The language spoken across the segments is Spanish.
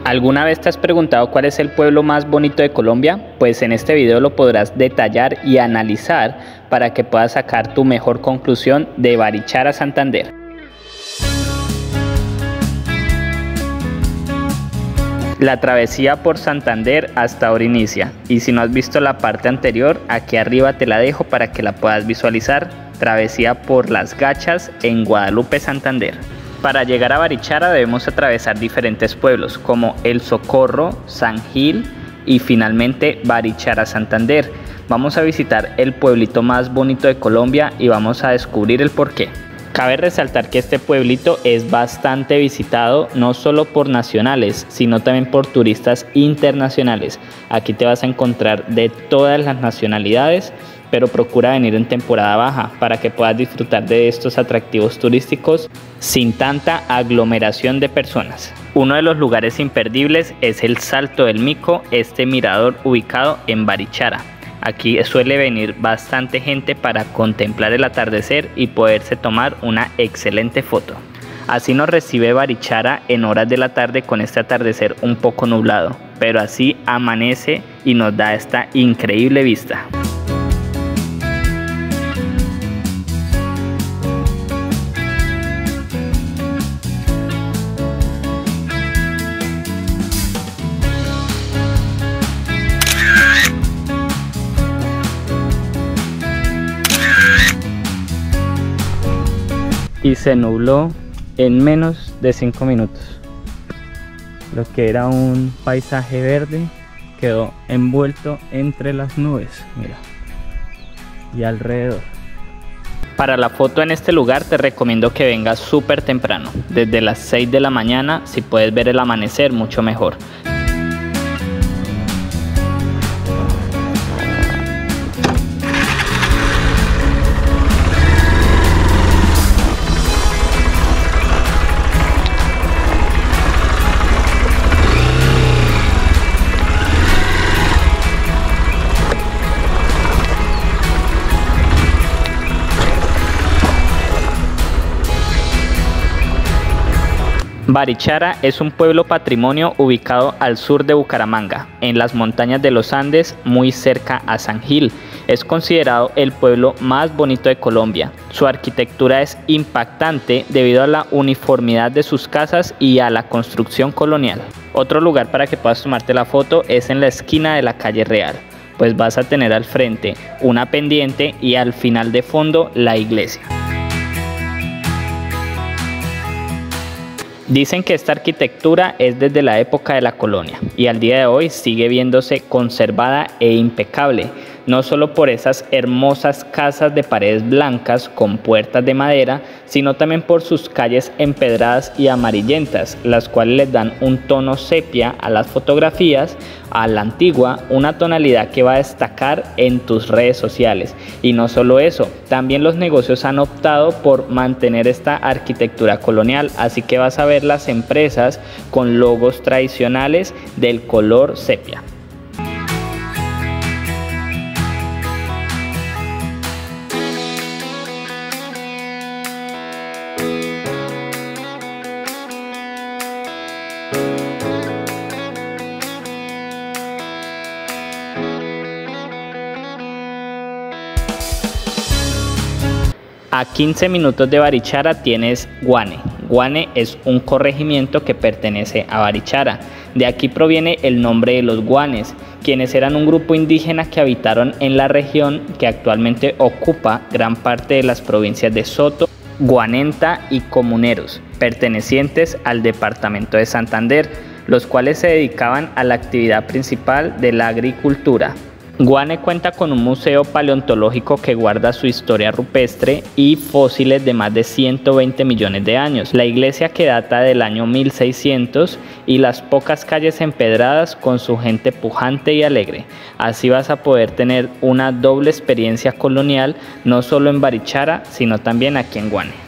¿Alguna vez te has preguntado cuál es el pueblo más bonito de Colombia? Pues en este video lo podrás detallar y analizar para que puedas sacar tu mejor conclusión de Barichara, Santander. La travesía por Santander hasta ahora inicia, y si no has visto la parte anterior, aquí arriba te la dejo para que la puedas visualizar. Travesía por Las Gachas en Guadalupe, Santander. Para llegar a Barichara debemos atravesar diferentes pueblos como El Socorro, San Gil y finalmente Barichara, Santander. Vamos a visitar el pueblito más bonito de Colombia y vamos a descubrir el porqué. Cabe resaltar que este pueblito es bastante visitado no solo por nacionales, sino también por turistas internacionales. Aquí te vas a encontrar de todas las nacionalidades, pero procura venir en temporada baja para que puedas disfrutar de estos atractivos turísticos sin tanta aglomeración de personas. Uno de los lugares imperdibles es el Salto del Mico, este mirador ubicado en Barichara. Aquí suele venir bastante gente para contemplar el atardecer y poderse tomar una excelente foto. Así nos recibe Barichara en horas de la tarde con este atardecer un poco nublado, pero así amanece y nos da esta increíble vista. Y se nubló en menos de 5 minutos. Lo que era un paisaje verde quedó envuelto entre las nubes, mira, y alrededor. Para la foto en este lugar te recomiendo que vengas súper temprano, desde las 6 de la mañana, si puedes ver el amanecer mucho mejor. Barichara es un pueblo patrimonio ubicado al sur de Bucaramanga, en las montañas de los Andes, muy cerca a San Gil. Es considerado el pueblo más bonito de Colombia. Su arquitectura es impactante debido a la uniformidad de sus casas y a la construcción colonial. Otro lugar para que puedas tomarte la foto es en la esquina de la calle Real, pues vas a tener al frente una pendiente y al final de fondo la iglesia. Dicen que esta arquitectura es desde la época de la colonia y al día de hoy sigue viéndose conservada e impecable, no solo por esas hermosas casas de paredes blancas con puertas de madera, sino también por sus calles empedradas y amarillentas, las cuales les dan un tono sepia a las fotografías, a la antigua, una tonalidad que va a destacar en tus redes sociales. Y no solo eso, también los negocios han optado por mantener esta arquitectura colonial, así que vas a ver las empresas con logos tradicionales del color sepia. A 15 minutos de Barichara tienes Guane. Guane es un corregimiento que pertenece a Barichara. De aquí proviene el nombre de los guanes, quienes eran un grupo indígena que habitaron en la región que actualmente ocupa gran parte de las provincias de Soto, Guanenta y Comuneros, pertenecientes al departamento de Santander, los cuales se dedicaban a la actividad principal de la agricultura. Guane cuenta con un museo paleontológico que guarda su historia rupestre y fósiles de más de 120 millones de años. La iglesia que data del año 1600 y las pocas calles empedradas con su gente pujante y alegre. Así vas a poder tener una doble experiencia colonial, no solo en Barichara, sino también aquí en Guane.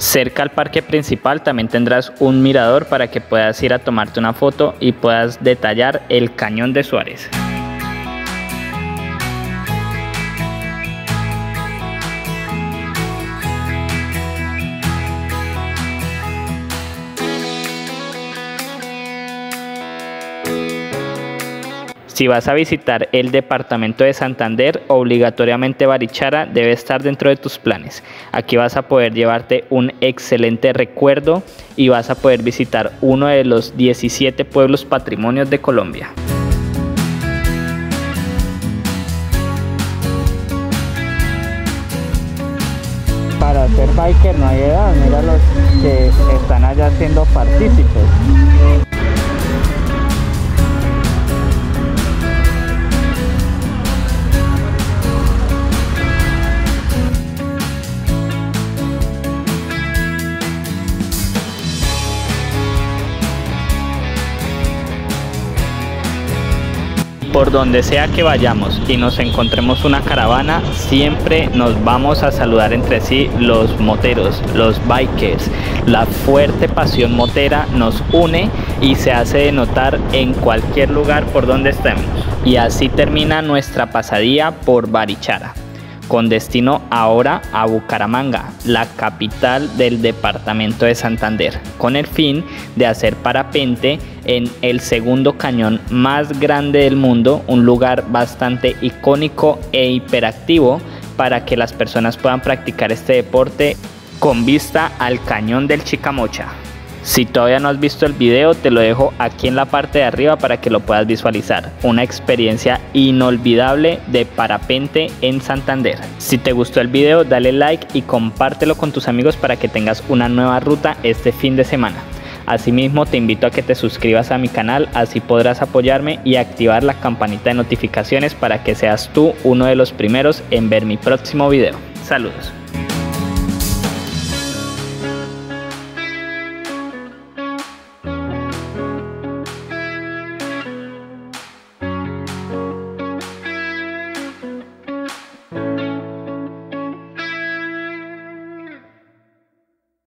Cerca al parque principal también tendrás un mirador para que puedas ir a tomarte una foto y puedas detallar el Cañón de Suárez. Si vas a visitar el departamento de Santander, obligatoriamente Barichara debe estar dentro de tus planes. Aquí vas a poder llevarte un excelente recuerdo y vas a poder visitar uno de los 17 pueblos patrimonios de Colombia. Para ser biker no hay edad, mira los que están allá siendo partícipes. Por donde sea que vayamos y nos encontremos una caravana, siempre nos vamos a saludar entre sí los moteros, los bikers. La fuerte pasión motera nos une y se hace de notar en cualquier lugar por donde estemos. Y así termina nuestra pasadía por Barichara, con destino ahora a Bucaramanga, la capital del departamento de Santander, con el fin de hacer parapente en el segundo cañón más grande del mundo, un lugar bastante icónico e hiperactivo para que las personas puedan practicar este deporte con vista al cañón del Chicamocha. Si todavía no has visto el video, te lo dejo aquí en la parte de arriba para que lo puedas visualizar. Una experiencia inolvidable de parapente en Santander. Si te gustó el video, dale like y compártelo con tus amigos para que tengas una nueva ruta este fin de semana. Asimismo, te invito a que te suscribas a mi canal, así podrás apoyarme y activar la campanita de notificaciones para que seas tú uno de los primeros en ver mi próximo video. Saludos.